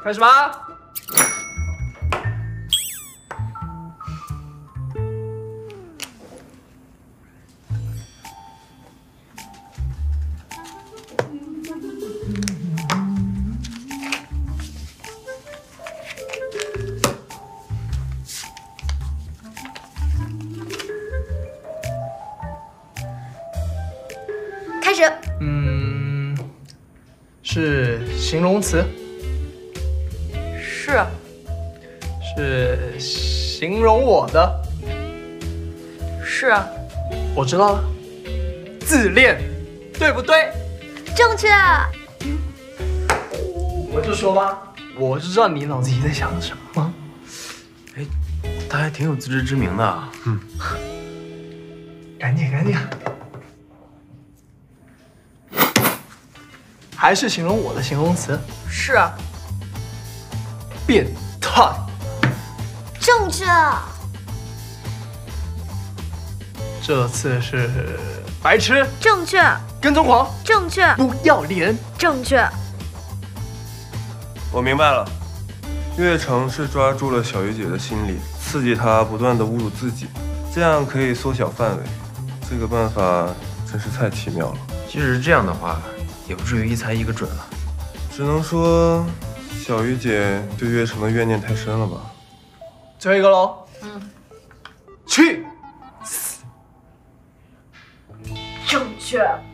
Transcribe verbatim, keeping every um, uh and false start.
开始吧。 开始。 嗯，是形容词。 是。 是形容我的。 是。 我知道了。自恋，对不对？ 正确。 我就说吧，我就知道你脑子里在想什么。 哎，他还挺有自知之明的啊。 嗯。赶紧赶紧。还是形容我的形容词。 是。 变态。 正确。 这次是白痴。 正确。 跟踪狂。 正确。 不要脸。 正确。 我明白了，月城是抓住了小鱼姐的心理，刺激她不断的侮辱自己，这样可以缩小范围。这个办法真是太奇妙了。 即使是这样的话，也不至于一猜一个准了。 只能说，小鱼姐对月城的怨念太深了吧。 最后一个喽。 嗯。 去死。 正确。